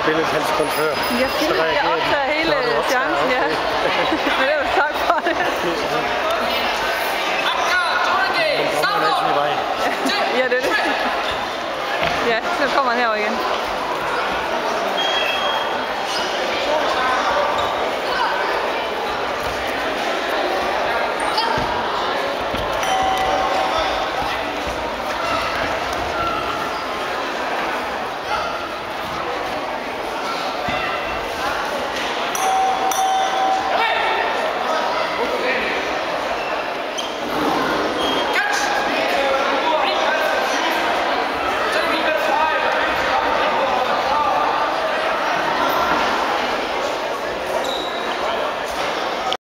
billedet halvt sekund før. Jeg optager hele chancen, ja. Men det var tak for det. Ja, det er det. Ja, så kommer han herover igen.